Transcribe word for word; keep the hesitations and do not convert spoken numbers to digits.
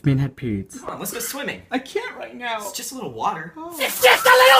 I've been had periods. Come on, let's go swimming. I can't right now. It's just a little water. Oh. It's just a little